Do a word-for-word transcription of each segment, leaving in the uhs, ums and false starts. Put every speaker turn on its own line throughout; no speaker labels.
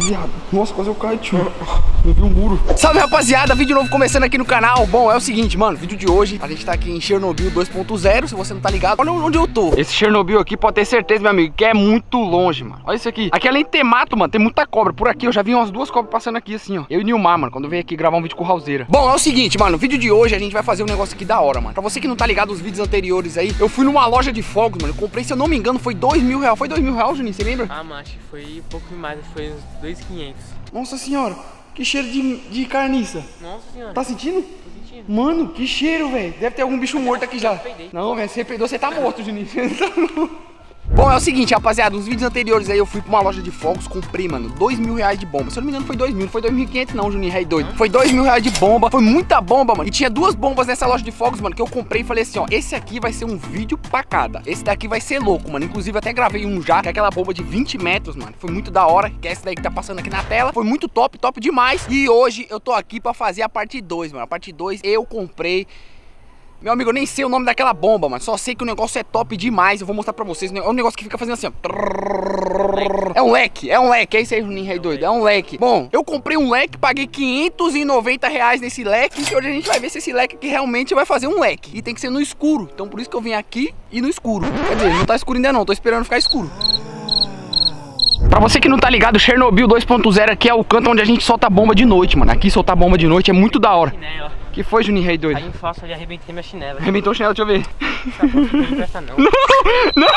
viado. Nossa, quase eu caí, tio. Eu vi um muro.
Salve, rapaziada, vídeo novo começando aqui no canal. Bom, é o seguinte, mano, vídeo de hoje, a gente tá aqui em Chernobyl dois ponto zero. Se você não tá ligado, olha onde eu tô. Esse Chernobyl aqui, pode ter certeza, meu amigo, que é muito longe, mano. Olha isso aqui. Aqui além de ter mato, mano, tem muita cobra. Por aqui eu já vi umas duas cobras passando aqui assim, ó. Eu e Nilmar, mano, quando eu venho aqui gravar um vídeo com o Raulzeira. Bom, é o seguinte, mano, no vídeo de hoje a gente vai fazer um negócio aqui da hora, mano. Pra você que não tá ligado os vídeos anteriores aí, eu fui numa loja de fogos, mano. Eu comprei, se eu não me engano, foi dois mil reais. Foi dois mil reais, Juninho, você lembra?
Ah, macho, foi um pouco mais, foi uns dois mil e quinhentos.
Nossa senhora, que cheiro de, de carniça.
Nossa senhora.
Tá sentindo?
Tô sentindo.
Mano, que cheiro, velho. Deve ter algum bicho morto aqui já.
peidei.
Não, velho, você peidou, você tá morto, Juninho.
Bom, é o seguinte, rapaziada, nos vídeos anteriores aí eu fui pra uma loja de fogos, comprei, mano, dois mil reais de bomba. Se eu não me engano foi dois mil, não foi dois mil e quinhentos não, Juninho, rei doido. Foi dois mil reais de bomba, foi muita bomba, mano. E tinha duas bombas nessa loja de fogos, mano, que eu comprei e falei assim, ó, esse aqui vai ser um vídeo pra cada. Esse daqui vai ser louco, mano. Inclusive eu até gravei um já, que é aquela bomba de vinte metros, mano. Foi muito da hora, que é essa daí que tá passando aqui na tela. Foi muito top, top demais. E hoje eu tô aqui pra fazer a parte dois, mano. A parte dois eu comprei... Meu amigo, eu nem sei o nome daquela bomba, mano. Só sei que o negócio é top demais. Eu vou mostrar pra vocês. É um negócio que fica fazendo assim, ó. É um leque, é um leque. É isso aí, Juninho, rei doido. É um leque. Bom, eu comprei um leque, paguei quinhentos e noventa reais nesse leque. E hoje a gente vai ver se esse leque aqui realmente vai fazer um leque. E tem que ser no escuro. Então por isso que eu vim aqui e no escuro. Quer dizer, não tá escuro ainda não. Tô esperando ficar escuro. Pra você que não tá ligado, Chernobyl dois ponto zero aqui é o canto onde a gente solta bomba de noite, mano. Aqui soltar bomba de noite é muito da hora.
Chinelo.
Que foi, Juninho, rei doido?
Aí em falso ali arrebentei minha chinela.
Arrebentou o chinelo, deixa eu ver.
Não presta não.
Não, não,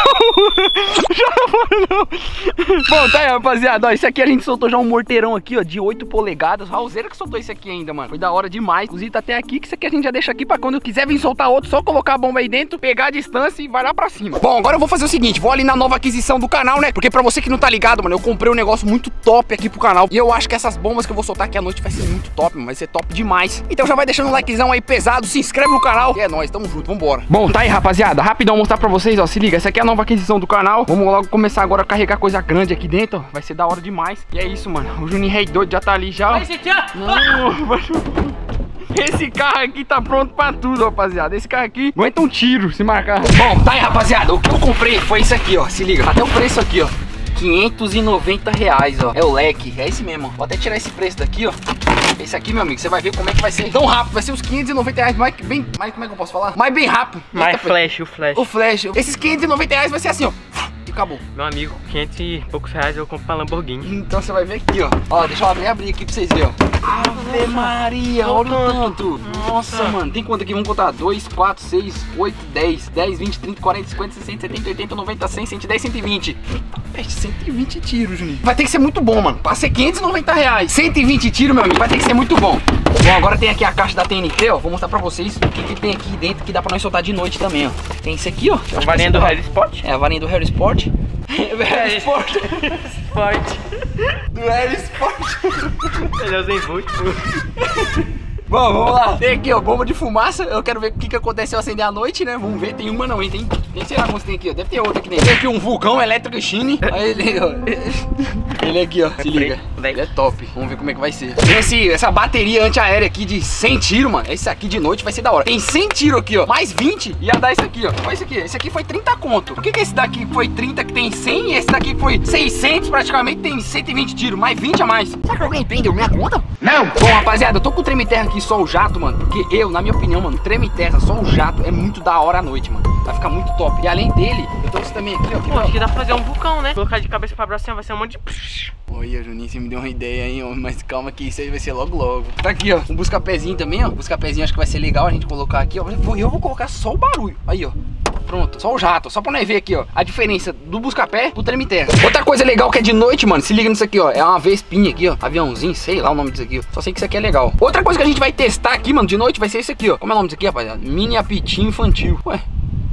já não. Bom, tá aí, rapaziada, ó, esse aqui a gente soltou já um morteirão aqui, ó, de oito polegadas. Raulzeira que soltou esse aqui ainda, mano. Foi da hora demais. Inclusive tá até aqui, que isso aqui a gente já deixa aqui pra quando eu quiser vir soltar outro, só colocar a bomba aí dentro, pegar a distância e vai lá pra cima. Bom, agora eu vou fazer o seguinte, vou ali na nova aquisição do canal, né? Porque pra você que não tá ligado, mano, eu comprei um negócio muito top aqui pro canal. E eu acho que essas bombas que eu vou soltar aqui à noite vai ser muito top, mano. Vai ser top demais. Então já vai deixando um likezão aí pesado. Se inscreve no canal. E é nóis, tamo junto, vambora. Bom, tá aí, rapaziada, rapidão mostrar pra vocês, ó. Se liga, essa aqui é a nova aquisição do canal. Vamos logo começar agora a carregar coisa grande aqui dentro, ó. Vai ser da hora demais. E é isso, mano. O Juninho rei doido já tá ali já, ó. Não, vai... Esse carro aqui tá pronto pra tudo, rapaziada. Esse carro aqui aguenta um tiro se marcar. Bom, tá aí, rapaziada, o que eu comprei foi isso aqui, ó. Se liga, até o preço aqui, ó, quinhentos e noventa reais, ó. É o leque, é esse mesmo, ó. Vou até tirar esse preço daqui, ó. Esse aqui, meu amigo, você vai ver como é que vai ser tão rápido. Vai ser uns quinhentos e noventa reais, mais bem, mais, como é que eu posso falar? Mais bem rápido.
Mais flash, o flash.
O flash. Esses quinhentos e noventa reais vai ser assim, ó. E acabou.
Meu amigo, quinhentos e poucos reais eu compro uma Lamborghini.
Então você vai ver aqui, ó. Ó, deixa eu abrir, abrir aqui pra vocês verem, ó. Ave Maria, olha o tanto. Nossa, mano, tem quanto aqui? Vamos contar. dois, quatro, seis, oito, dez, dez, vinte, trinta, quarenta, cinquenta, sessenta, setenta, oitenta, noventa, cem, cento e dez, cento e vinte. cento e vinte tiros, Juninho. Vai ter que ser muito bom, mano. Pra ser quinhentos e noventa reais, cento e vinte tiros, meu amigo, vai ter que ser muito bom. Bom, agora tem aqui a caixa da T N T, ó. Vou mostrar pra vocês o que, que tem aqui dentro que dá pra nós soltar de noite também, ó. Tem isso aqui, ó.
A varinha do Harry Sport?
É, a varinha do Harry Sport. Harry Sport.
Sport.
Do Harry Sport.
Ele é o Zen Bolt.
Bom, vamos lá. Tem aqui, ó, bomba de fumaça. Eu quero ver o que, que acontece se eu acender à noite, né? Vamos ver. Tem uma não, hein? Tem, tem sei lá quantos tem aqui, ó. Deve ter outra aqui dentro. Tem aqui um vulcão elétrico Chine. Aí ele, ó. Ele aqui, ó. Se liga. Ele é top. Vamos ver como é que vai ser. Tem esse, essa bateria antiaérea aqui de cem tiros, mano. Esse aqui de noite vai ser da hora. Tem cem tiros aqui, ó. Mais vinte. Ia dar esse aqui, ó. Olha esse aqui. Esse aqui foi trinta conto. Por que, que esse daqui foi trinta que tem cem? E esse daqui foi seiscentos praticamente tem cento e vinte tiros. Mais vinte a mais. Será que alguém prendeu minha conta? Não. Bom, rapaziada, eu tô com o treme terra aqui, só o jato, mano. Porque eu, na minha opinião, mano, treme terra, só o jato é muito da hora à noite, mano. Vai ficar muito top. E além dele, eu trouxe também aqui, ó.
Pô, acho que dá pra fazer um vulcão, né? Colocar de cabeça pra baixo assim, vai ser um monte de...
Olha, Juninho, você me deu uma ideia, hein, ó. Mas calma que isso aí vai ser logo logo. Tá aqui, ó. Um busca-pezinho também, ó. Busca-pezinho acho que vai ser legal a gente colocar aqui, ó. Eu vou colocar só o barulho. Aí, ó. Pronto, só o jato, só pra nós ver aqui, ó, a diferença do busca-pé pro treme terra. Outra coisa legal que é de noite, mano, se liga nisso aqui, ó. É uma Vespinha aqui, ó. Aviãozinho, sei lá o nome disso aqui, ó. Só sei que isso aqui é legal. Outra coisa que a gente vai testar aqui, mano, de noite vai ser esse aqui, ó. Como é o nome disso aqui, rapaziada? Mini apitinho infantil. Ué.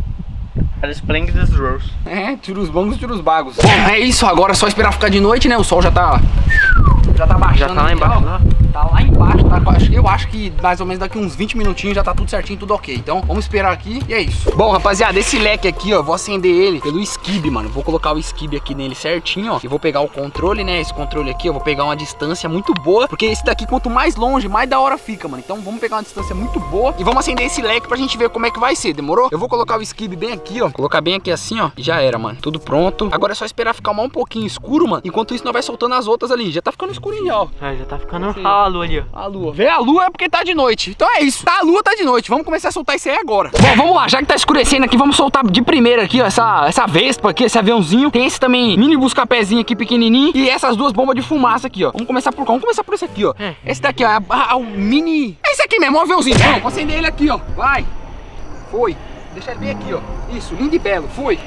As Splendid Rose.
É, tiros bons, tiros bagos. Bom, é isso, agora é só esperar ficar de noite, né? O sol já tá... Já tá baixando.
Já tá lá embaixo, lá.
Tá lá embaixo, tá? Eu acho que mais ou menos daqui uns vinte minutinhos já tá tudo certinho, tudo ok. Então vamos esperar aqui e é isso. Bom, rapaziada, esse leque aqui, ó, vou acender ele pelo skib, mano. Vou colocar o skib aqui nele certinho, ó. E vou pegar o controle, né? Esse controle aqui, eu vou pegar uma distância muito boa, porque esse daqui, quanto mais longe, mais da hora fica, mano. Então vamos pegar uma distância muito boa e vamos acender esse leque pra gente ver como é que vai ser, demorou? Eu vou colocar o skib bem aqui, ó. Colocar bem aqui assim, ó. E já era, mano. Tudo pronto. Agora é só esperar ficar um pouquinho escuro, mano. Enquanto isso, nós vai soltando as outras ali. Já tá ficando escurinho, ó.
É, já tá ficando a lua ali, ó.
A lua. Vê a lua é porque tá de noite. Então é isso. Tá a lua, tá de noite. Vamos começar a soltar isso aí agora. Bom, vamos lá. Já que tá escurecendo aqui, vamos soltar de primeira aqui, ó. Essa, essa Vespa aqui, esse aviãozinho. Tem esse também mini busca-pezinho aqui pequenininho. E essas duas bombas de fumaça aqui, ó. Vamos começar por qual? Vamos começar por esse aqui, ó.
É.
Esse daqui, ó. É a, a, o mini... É esse aqui mesmo, o aviãozinho. Vamos, vou acender ele aqui, ó. Vai. Foi. Deixa ele bem aqui, ó. Isso, lindo e belo. Foi.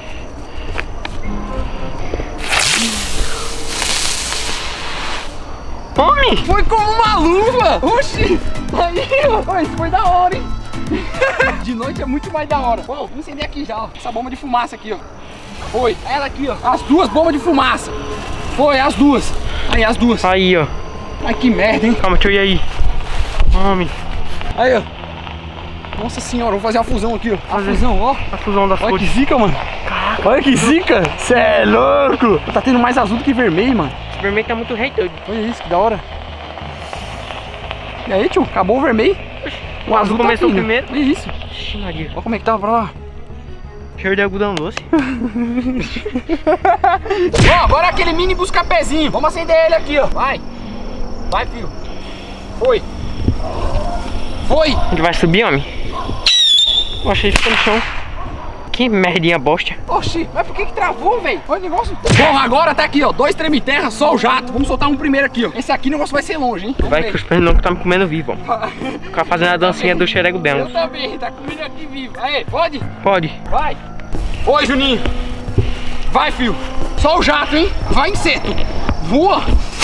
Homem!
Foi como uma luva! Oxi! Aí, ó. Isso foi da hora, hein? De noite é muito mais da hora. Bom, vamos acender aqui já, ó. Essa bomba de fumaça aqui, ó. Foi. Ela aqui, ó. As duas bombas de fumaça. Foi, as duas. Aí, as duas.
Aí, ó.
Ai, que merda, hein?
Calma, deixa eu ir aí. Homem.
Aí, ó. Nossa senhora, vou fazer a fusão aqui, ó. A
Fazer.
fusão, ó.
A fusão das
Olha que
cores.
zica, mano.
Caraca.
Olha que zica. Cê é louco. Tá tendo mais azul do que vermelho, mano.
Esse vermelho tá muito rei doido.
Olha isso, que da hora. E aí, tio? Acabou o vermelho? O azul tá
começou
aqui, né?
primeiro.
Olha isso.
Ixi, Maria.
Olha como é que tá pra lá.
Cheiro de algodão doce.
Bom, agora é aquele mini busca-pezinho. Vamos acender ele aqui, ó. Vai. Vai, filho. Foi. Foi.
Ele vai subir, homem? Eu achei que ficou no chão. Que merdinha bosta.
Oxi, mas por que que travou, velho? Olha o negócio. Bom, agora tá aqui, ó. Dois treme-terra, só o jato. Vamos soltar um primeiro aqui, ó. Esse aqui o negócio vai ser longe, hein? Vamos
Vai
ver.
que os pernilongos tá me comendo vivo, ó. Ficar fazendo a dancinha do xerego
Eu
dela.
também, tá comigo aqui vivo. Aí, pode?
Pode.
Vai. Oi, Juninho. Vai, filho. Só o jato, hein? Vai, inseto. Voa.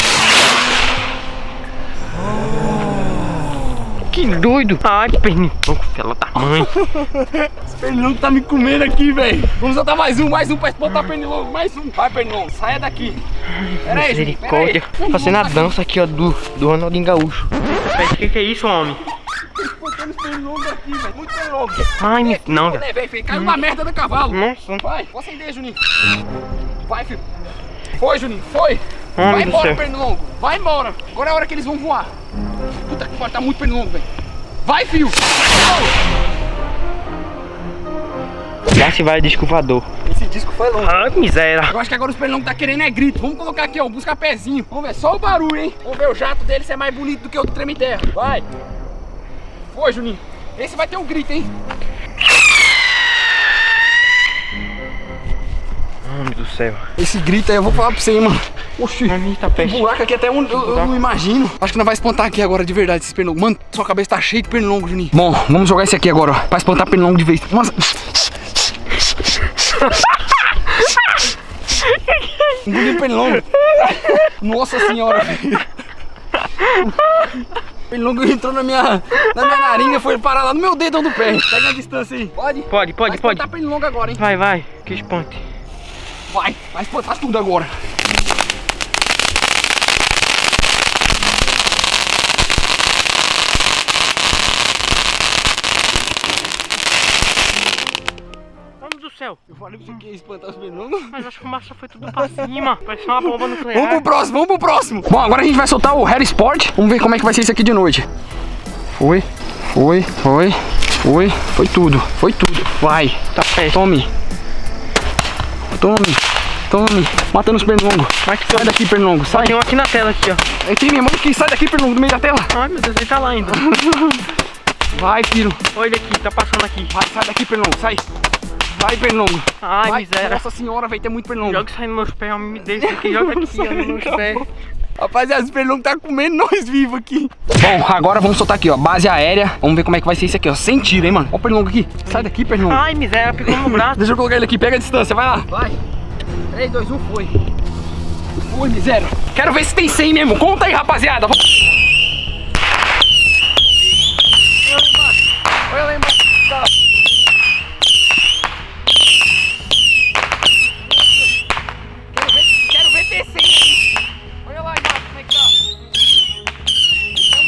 Que doido. Ai, pernilongo, fela da mãe.
Esse pernilongo tá me comendo aqui, velho. Vamos soltar mais um, mais um pra botar pernilongo. Mais um. Vai, pernilongo, saia daqui. Pera aí, Juninho. Pera aí.
Misericórdia. Fazendo a dança aqui, ó, do, do Ronaldinho Gaúcho. O que que é isso, homem?
Botando os pernilongos aqui, velho. Muito pernilongo.
Ai, me... não, velho.
Olha, velho, filho. Caiu na merda do cavalo.
Nossa.
Vai, vou acender, Juninho. Vai, filho. Foi, Juninho, foi.
Ai,
Vai
do
embora,
céu.
pernilongo. Vai embora. Agora é a hora que eles vão voar. Puta que pariu, tá muito pernilongo, velho. Vai, filho.
Lá se vai disco voador.
Esse disco foi longe.
Ai, miséria.
Eu acho que agora os pernilongos tá querendo é grito. Vamos colocar aqui, ó, busca pezinho. Vamos ver só o barulho, hein. Vamos ver o jato dele se é mais bonito do que o do treme-terra. Vai. Foi, Juninho. Esse vai ter um grito, hein.
Ai, do céu.
Esse grito aí eu vou falar pra você, hein, mano. Oxi.
Ai, tá
O
peste.
buraco aqui até onde eu, eu não imagino. Acho que não vai espantar aqui agora de verdade esses pernilongos. Mano, sua cabeça tá cheia de pernilongo, Juninho. Bom, vamos jogar esse aqui agora, ó. Pra espantar pernilongo de vez. Nossa. Engoliu pernilongo. Nossa senhora. O pernilongo entrou na minha, na minha narina, foi parar lá no meu dedão do pé. Pega a distância aí. Pode?
Pode, pode,
vai
pode.
espantar pernilongo agora, hein.
Vai, vai. Que espante.
Vai, vai espantar tudo agora.
Homem do céu.
Eu falei pra você que ia espantar os pernilongos.
Mas a fumaça foi tudo pra cima. Parece uma bomba nuclear.
Vamos pro próximo, vamos pro próximo. Bom, agora a gente vai soltar o Harry Sport. Vamos ver como é que vai ser isso aqui de noite. Foi, foi, foi, foi, foi tudo, foi tudo. Vai,
Tá peste.
tome. Tome, tome. Matando os pernilongos.
Vai que
Sai daqui, pernilongo, sai.
Tem um aqui na tela, aqui, ó.
Aí tem minha mão que sai daqui, pernilongo, do meio da tela.
Ai, meu Deus, ele tá lá ainda.
Vai, filho.
Olha ele aqui, tá passando aqui.
Vai, sai daqui, pernilongo, sai. Vai, pernilongo.
Ai,
Vai.
miséria.
Nossa senhora, vai ter muito pernilongo.
Joga isso aí nos meus pés, homem, me deixa aqui, joga aqui, ó, nos meus pés.
Rapaziada, os pernilongos tá comendo nós vivos aqui. Bom, agora vamos soltar aqui, ó, base aérea. Vamos ver como é que vai ser isso aqui, ó, sem tiro, hein, mano. Ó o pernilongo aqui. Sai daqui, pernilongo.
Ai, miséria, pegou no braço.
Deixa eu colocar ele aqui, pega a distância, vai lá. Vai. três, dois, um, foi. Foi, miséria. Quero ver se tem cem mesmo. Conta aí, rapaziada. Olha lá embaixo. Olha lá embaixo. Tá. Quero ver, quero ver ter cem aí. Olha lá embaixo como é que tá.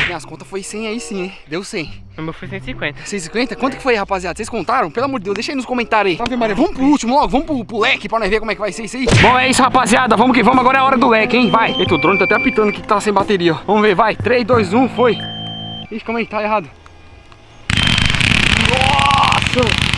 Minhas contas foi cem aí sim, hein? Deu cem.
O meu foi cento e cinquenta.
cento e cinquenta? Quanto que foi, rapaziada? Vocês contaram? Pelo amor de Deus, deixa aí nos comentários aí. Ave Maria, vamos pro último logo, vamos pro, pro leque pra nós ver como é que vai ser isso aí. Bom, é isso, rapaziada. Vamos que vamos. Agora é a hora do leque, hein? Vai. Eita, o drone tá até apitando aqui que tá sem bateria, ó. Vamos ver, vai. três, dois, um, foi. Ixi, calma aí, tá errado. Nossa!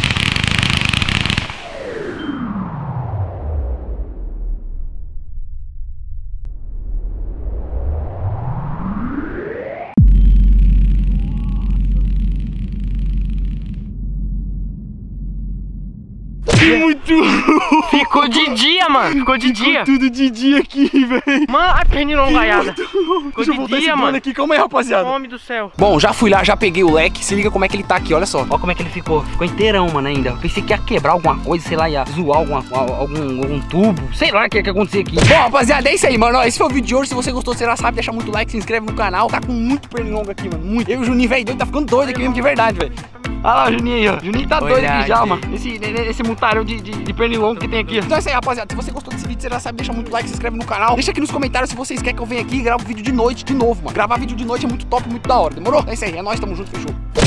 Muito.
Ficou de dia, mano. Ficou de dia.
Tudo de dia aqui, velho.
Mano, a pernilonga gaiada. Ficou
Deixa eu
de
voltar esse
dia,
drone
mano.
aqui. Calma aí, rapaziada.
Homem do céu.
Bom, já fui lá, já peguei o leque. Se liga como é que ele tá aqui, olha só. Olha como é que ele ficou. Ficou inteirão, mano, ainda. Pensei que ia quebrar alguma coisa, sei lá, ia zoar alguma, algum, algum tubo. Sei lá o que ia acontecer aqui. Bom, rapaziada, é isso aí, mano. Esse foi o vídeo de hoje. Se você gostou, você já sabe, deixa muito like, se inscreve no canal. Tá com muito pernilonga aqui, mano. Muito. Eu e o Juninho, velho, doido, tá ficando doido aqui mesmo de verdade, velho. Olha lá o Juninho aí, ó. Juninho tá doido aqui já, mano. Esse, esse mutarão de, de, de pernilongo que tem aqui. Então é isso aí, rapaziada. Se você gostou desse vídeo, você já sabe, deixa muito like, se inscreve no canal. Deixa aqui nos comentários se vocês querem que eu venha aqui e grave vídeo de noite de novo, mano. Gravar vídeo de noite é muito top, muito da hora. Demorou? É isso aí, é nóis, tamo junto, fechou.